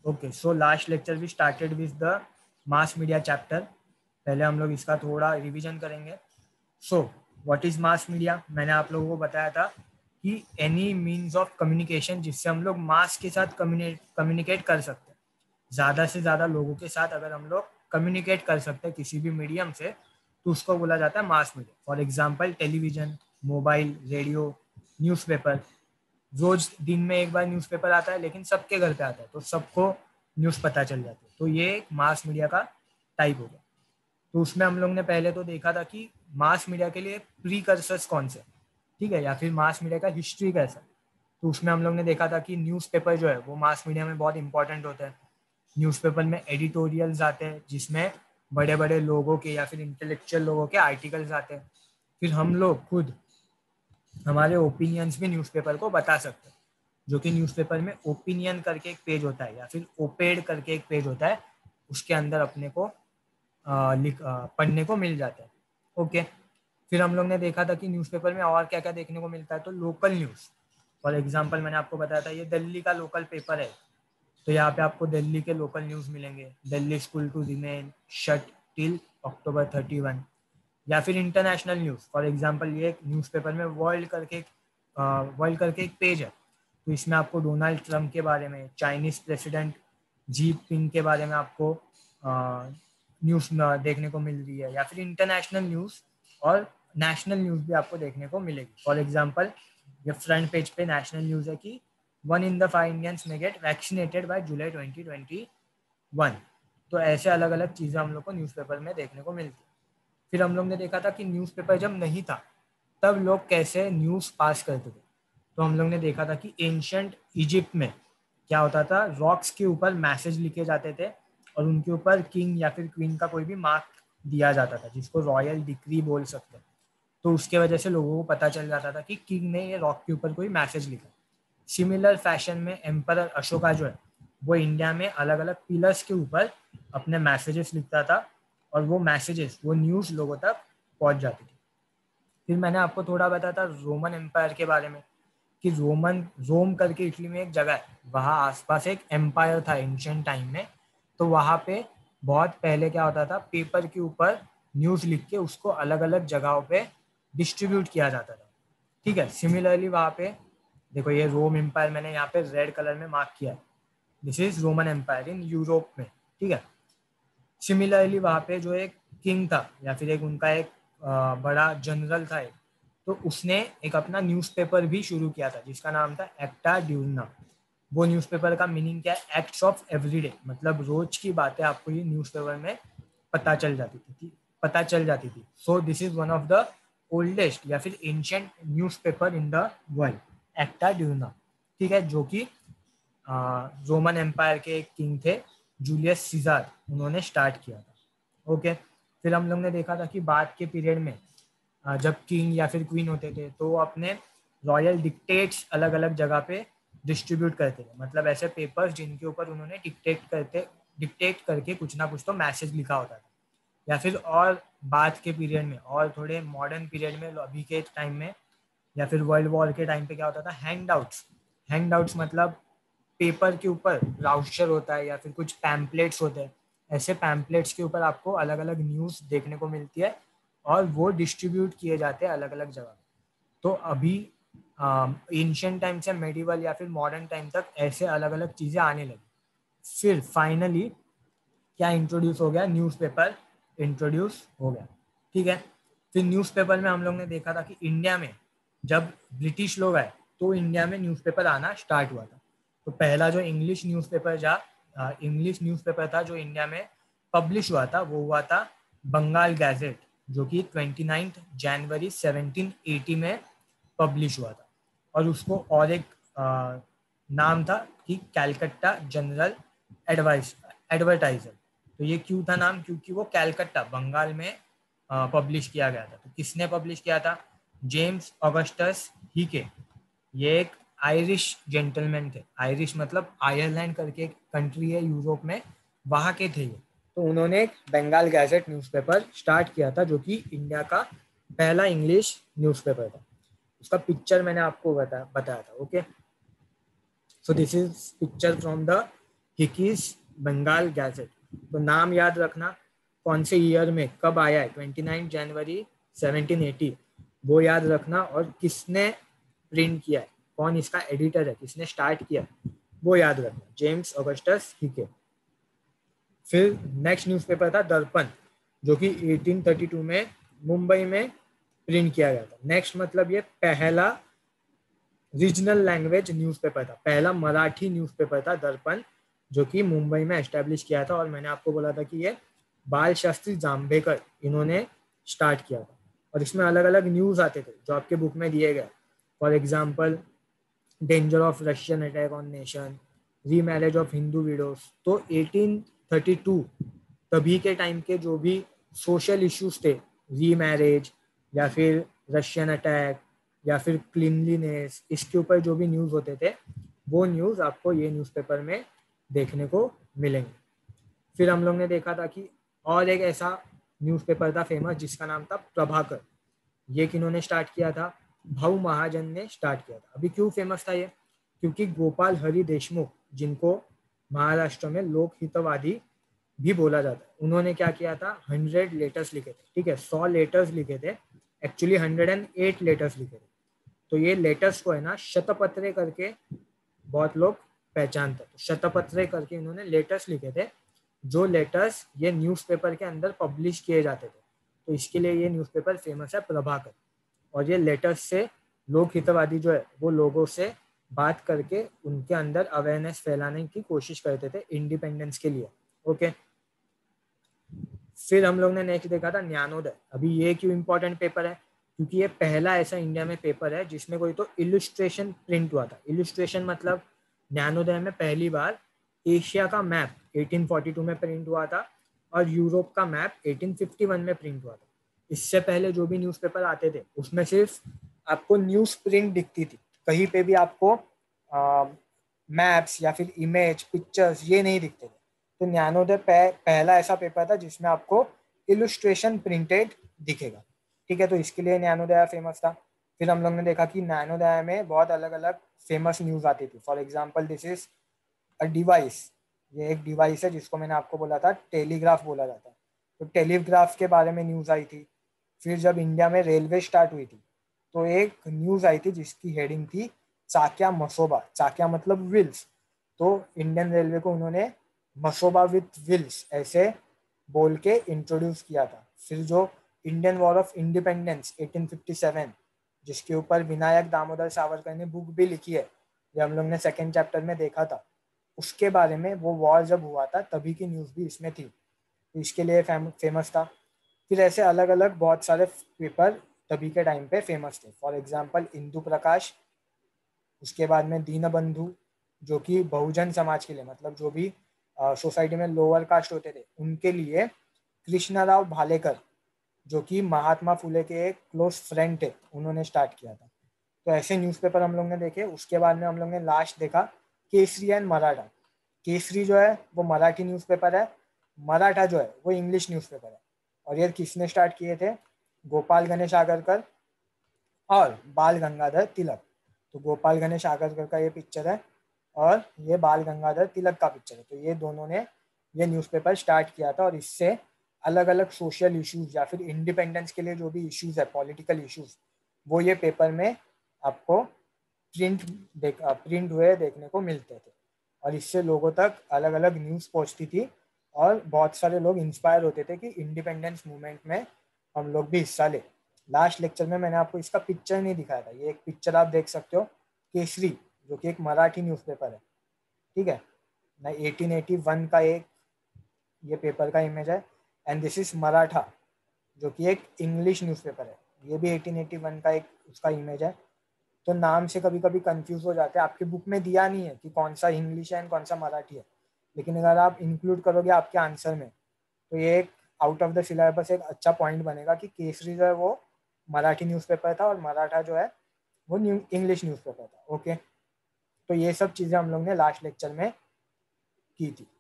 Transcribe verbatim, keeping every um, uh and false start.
Okay, so last lecture we started with the mass media chapter. पहले हम लोग इसका थोड़ा रिवीजन करेंगे। So what is mass media? मैंने आप लोगों को बताया था कि एनी मीन्स ऑफ कम्युनिकेशन जिससे हम लोग मास के साथ कम्युनिकेट कर सकते हैं, ज़्यादा से ज़्यादा लोगों के साथ अगर हम लोग कम्युनिकेट कर सकते हैं किसी भी मीडियम से, तो उसको बोला जाता है mass media. For example television, mobile, radio, newspaper. रोज दिन में एक बार न्यूज़पेपर आता है, लेकिन सबके घर पे आता है, तो सबको न्यूज़ पता चल जाती है। तो ये एक मास मीडिया का टाइप हो गया। तो उसमें हम लोग ने पहले तो देखा था कि मास मीडिया के लिए प्रीकर्सर्स कौन से, ठीक है, या फिर मास मीडिया का हिस्ट्री कैसा। तो उसमें हम लोग ने देखा था कि न्यूज़पेपर जो है वो मास मीडिया में बहुत इंपॉर्टेंट होता है। न्यूज़पेपर में एडिटोरियल्स आते हैं जिसमें बड़े बड़े लोगों के या फिर इंटेलेक्चुअल लोगों के आर्टिकल्स आते हैं। फिर हम लोग खुद हमारे ओपिनियंस भी न्यूज़पेपर को बता सकते हैं, जो कि न्यूज़पेपर में ओपिनियन करके एक पेज होता है या फिर ओपेड करके एक पेज होता है, उसके अंदर अपने को आ, लिख आ, पढ़ने को मिल जाता है। ओके, फिर हम लोग ने देखा था कि न्यूज़पेपर में और क्या क्या देखने को मिलता है। तो लोकल न्यूज़, फॉर एग्जांपल मैंने आपको बताया था ये दिल्ली का लोकल पेपर है, तो यहाँ पे आपको दिल्ली के लोकल न्यूज़ मिलेंगे। Delhi school to remain shut till October thirty one. या फिर इंटरनेशनल न्यूज़, फॉर एग्जांपल ये एक न्यूज़पेपर में वर्ल्ड करके वर्ल्ड करके एक पेज है, तो इसमें आपको डोनाल्ड ट्रम्प के बारे में, चाइनीज प्रेसिडेंट जी पिंग के बारे में आपको न्यूज़ देखने को मिल रही है। या फिर इंटरनेशनल न्यूज़ और नेशनल न्यूज़ भी आपको देखने को मिलेगी। फॉर एग्जांपल ये फ्रंट पेज पे नेशनल न्यूज़ है कि one in the five Indians में get vaccinated by July twenty twenty one. तो ऐसे अलग अलग चीज़ें हम लोग को न्यूज़पेपर में देखने को मिलती है। फिर हम लोग ने देखा था कि न्यूज़पेपर जब नहीं था तब लोग कैसे न्यूज़ पास करते थे। तो हम लोग ने देखा था कि एंशंट इजिप्ट में क्या होता था, रॉक्स के ऊपर मैसेज लिखे जाते थे और उनके ऊपर किंग या फिर क्वीन का कोई भी मार्क दिया जाता था, जिसको रॉयल डिक्री बोल सकते हैं। तो उसके वजह से लोगों को पता चल जाता था कि किंग ने ये रॉक के ऊपर कोई मैसेज लिखा। सिमिलर फैशन में एम्परर अशोका जो है वो इंडिया में अलग अलग पिलर्स के ऊपर अपने मैसेजेस लिखता था और वो मैसेजेस वो न्यूज़ लोगों तक पहुंच जाती थी। फिर मैंने आपको थोड़ा बताया था रोमन एम्पायर के बारे में कि रोमन रोम करके इटली में एक जगह है, वहाँ आसपास एक एम्पायर था एंशिएंट टाइम में। तो वहाँ पे बहुत पहले क्या होता था, पेपर के ऊपर न्यूज़ लिख के उसको अलग अलग जगहों पे डिस्ट्रीब्यूट किया जाता था, ठीक है। सिमिलरली वहाँ पे देखो ये रोम एम्पायर मैंने यहाँ पे रेड कलर में मार्क किया है, this is Roman empire in Europe में, ठीक है। सिमिलरली वहाँ पे जो एक किंग था या फिर एक उनका एक आ, बड़ा जनरल था एक, तो उसने एक अपना न्यूज़पेपर भी शुरू किया था जिसका नाम था एक्टा ड्यूरना। वो न्यूज़पेपर का मीनिंग क्या है, एक्ट्स ऑफ एवरीडे, मतलब रोज की बातें आपको ये न्यूज़पेपर में पता चल जाती थी पता चल जाती थी so this is one of the oldest या फिर ancient newspaper in the world, Acta Diurna, ठीक है, जो कि रोमन एम्पायर के एक किंग थे जूलियस सीजर, उन्होंने स्टार्ट किया था। ओके, फिर हम लोग ने देखा था कि बाद के पीरियड में आ, जब किंग या फिर क्वीन होते थे तो वो अपने रॉयल डिक्टेट्स अलग अलग जगह पे डिस्ट्रीब्यूट करते थे, मतलब ऐसे पेपर्स जिनके ऊपर उन्होंने डिक्टेट करते डिक्टेट करके कुछ ना कुछ तो मैसेज लिखा होता था। या फिर और बाद के पीरियड में और थोड़े मॉडर्न पीरियड में अभी के टाइम में या फिर वर्ल्ड वॉर के टाइम पे क्या होता था, हैंड आउट्स। हैंड आउट्स मतलब पेपर के ऊपर ब्राउचर होता है या फिर कुछ पैम्पलेट्स होते हैं, ऐसे पैम्पलेट्स के ऊपर आपको अलग अलग न्यूज़ देखने को मिलती है और वो डिस्ट्रीब्यूट किए जाते हैं अलग अलग जगह। तो अभी एंशिएंट टाइम से मेडिवल या फिर मॉडर्न टाइम तक ऐसे अलग अलग चीज़ें आने लगी। फिर फाइनली क्या इंट्रोड्यूस हो गया, न्यूज़पेपर इंट्रोड्यूस हो गया, ठीक है। फिर न्यूज़पेपर में हम लोग ने देखा था कि इंडिया में जब ब्रिटिश लोग आए तो इंडिया में न्यूज़पेपर आना स्टार्ट हुआ था। तो पहला जो इंग्लिश न्यूज़पेपर जा इंग्लिश न्यूज़पेपर था जो इंडिया में पब्लिश हुआ था वो हुआ था बंगाल गैजेट, जो कि twenty ninth January seventeen eighty में पब्लिश हुआ था। और उसको और एक आ, नाम था कि कैलकट्टा जनरल एडवाइस एडवर्टाइजर। तो ये क्यों था नाम, क्योंकि वो कैलकट्टा बंगाल में पब्लिश किया गया था। तो किसने पब्लिश किया था, जेम्स ऑगस्टस हीके, ये एक आयरिश जेंटलमैन थे। आयरिश मतलब आयरलैंड करके एक कंट्री है यूरोप में, वहाँ के थे ये। तो उन्होंने एक बंगाल गैजेट न्यूज़पेपर स्टार्ट किया था जो कि इंडिया का पहला इंग्लिश न्यूज़पेपर था। उसका पिक्चर मैंने आपको बता बताया था। Okay, so this is picture from the Hicky's Bengal gazette. तो नाम याद रखना, कौन से ईयर में कब आया है, उनतीस जनवरी सेवनटीन एटी, वो याद रखना। और किसने प्रिंट किया है, कौन इसका एडिटर है, किसने स्टार्ट किया वो याद रखना, जेम्स ऑगस्टस हिके। फिर नेक्स्ट न्यूज़पेपर था दर्पण, जो कि अठारह सौ बत्तीस में मुंबई में प्रिंट किया गया था। नेक्स्ट मतलब ये पहला रीजनल लैंग्वेज न्यूज़पेपर था, पहला मराठी न्यूज़पेपर था दर्पण, जो कि मुंबई में एस्टेब्लिश किया था। और मैंने आपको बोला था कि ये बाल शास्त्री जाम्भेकर इन्होंने स्टार्ट किया था। और इसमें अलग अलग न्यूज़ आते थे जो आपके बुक में दिए गए, for example danger of Russian attack on nation, remarriage of Hindu widows. तो अठारह सौ बत्तीस तभी के टाइम के जो भी सोशल इश्यूज थे, री मैरिज या फिर रशियन अटैक या फिर क्लीनलीनेस, इसके ऊपर जो भी न्यूज़ होते थे वो न्यूज़ आपको ये न्यूज़पेपर में देखने को मिलेंगे। फिर हम लोग ने देखा था कि और एक ऐसा न्यूज़पेपर था फेमस जिसका नाम था प्रभाकर। ये किन्होंने स्टार्ट किया था, भाऊ महाजन ने स्टार्ट किया था। अभी क्यों फेमस था ये, क्योंकि गोपाल हरि देशमुख, जिनको महाराष्ट्र में लोक हितवादी भी बोला जाता है, उन्होंने क्या किया था, हंड्रेड लेटर्स लिखे थे। ठीक है, सौ लेटर्स लिखे थे, actually hundred and eight letters लिखे थे। तो ये लेटर्स को है ना शतपत्रे करके बहुत लोग पहचानते, तो शतपत्रे करके इन्होंने लेटर्स लिखे थे, जो लेटर्स ये न्यूज़पेपर के अंदर पब्लिश किए जाते थे। तो इसके लिए ये न्यूज़पेपर फेमस है प्रभाकर। और ये लेटर्स से लोक हितवादी जो है वो लोगों से बात करके उनके अंदर अवेयरनेस फैलाने की कोशिश करते थे इंडिपेंडेंस के लिए। ओके, फिर हम लोग ने नेक्स्ट देखा था ज्ञानोदय। अभी ये क्यों इंपॉर्टेंट पेपर है, क्योंकि ये पहला ऐसा इंडिया में पेपर है जिसमें कोई तो इलुस्ट्रेशन प्रिंट हुआ था। इलुस्ट्रेशन मतलब ज्ञानोदय में पहली बार एशिया का मैप अठारह सौ बयालीस में प्रिंट हुआ था और यूरोप का मैप अठारह सौ इक्यावन में प्रिंट हुआ था। इससे पहले जो भी न्यूज़पेपर आते थे उसमें सिर्फ आपको न्यूज़ प्रिंट दिखती थी, कहीं पे भी आपको मैप्स या फिर इमेज पिक्चर्स ये नहीं दिखते थे। तो ज्ञानोदय पहला ऐसा पेपर था जिसमें आपको इलुस्ट्रेशन प्रिंटेड दिखेगा। ठीक है, तो इसके लिए ज्ञानोदय फेमस था। फिर हम लोग ने देखा कि ज्ञानोदय में बहुत अलग अलग फेमस न्यूज़ आती थी। For example this is a device, ये एक डिवाइस है जिसको मैंने आपको बोला था टेलीग्राफ बोला जाता है। तो टेलीग्राफ के बारे में न्यूज़ आई थी। फिर जब इंडिया में रेलवे स्टार्ट हुई थी तो एक न्यूज़ आई थी जिसकी हेडिंग थी चाक्या मसोबा। चाक्या मतलब व्हील्स, तो इंडियन रेलवे को उन्होंने मसोबा विथ व्हील्स ऐसे बोल के इंट्रोड्यूस किया था। फिर जो इंडियन वॉर ऑफ इंडिपेंडेंस अठारह सौ सत्तावन, जिसके ऊपर विनायक दामोदर सावरकर ने बुक भी लिखी है, ये हम लोग ने सेकेंड चैप्टर में देखा था, उसके बारे में, वो वॉर जब हुआ था तभी की न्यूज़ भी इसमें थी, तो इसके लिए फेमस था। फिर ऐसे अलग अलग बहुत सारे पेपर तभी के टाइम पे फेमस थे। फॉर एग्जांपल इंदु प्रकाश, उसके बाद में दीनबंधु जो कि बहुजन समाज के लिए, मतलब जो भी सोसाइटी में लोअर कास्ट होते थे उनके लिए, कृष्णराव भालेकर जो कि महात्मा फुले के एक क्लोज फ्रेंड थे, उन्होंने स्टार्ट किया था। तो ऐसे न्यूज़पेपर हम लोग ने देखे। उसके बाद में हम लोग ने लास्ट देखा केसरी एंड मराठा। केसरी जो है वो मराठी न्यूज़पेपर है, मराठा जो है वो इंग्लिश न्यूज़पेपर है। और ये किसने स्टार्ट किए थे, गोपाल गणेश आगरकर और बाल गंगाधर तिलक। तो गोपाल गणेश आगरकर का ये पिक्चर है और ये बाल गंगाधर तिलक का पिक्चर है। तो ये दोनों ने ये न्यूज़पेपर स्टार्ट किया था और इससे अलग अलग सोशल इश्यूज या फिर इंडिपेंडेंस के लिए जो भी इश्यूज है, पॉलिटिकल इश्यूज, वो ये पेपर में आपको प्रिंट देख प्रिंट हुए देखने को मिलते थे। और इससे लोगों तक अलग अलग न्यूज़ पहुंचती थी और बहुत सारे लोग इंस्पायर होते थे कि इंडिपेंडेंस मूवमेंट में हम लोग भी हिस्सा ले। लास्ट लेक्चर में मैंने आपको इसका पिक्चर नहीं दिखाया था, ये एक पिक्चर आप देख सकते हो, केसरी, जो कि एक मराठी न्यूज़पेपर है। ठीक है ना, एटीन एटी वन का एक ये पेपर का इमेज है। एंड दिस इज मराठा जो कि एक इंग्लिश न्यूज़पेपर है, ये भी एटीन एटी वन का एक उसका इमेज है। तो नाम से कभी कभी कंफ्यूज हो जाते हैं, आपकी बुक में दिया नहीं है कि कौन सा इंग्लिश है एंड कौन सा मराठी है, लेकिन अगर आप इंक्लूड करोगे आपके आंसर में तो ये एक आउट ऑफ द सिलेबस एक अच्छा पॉइंट बनेगा कि केसरी जो है वो मराठी न्यूज़पेपर था और मराठा जो है वो न्यू इंग्लिश न्यूज़पेपर था। ओके, तो ये सब चीज़ें हम लोग ने लास्ट लेक्चर में की थी।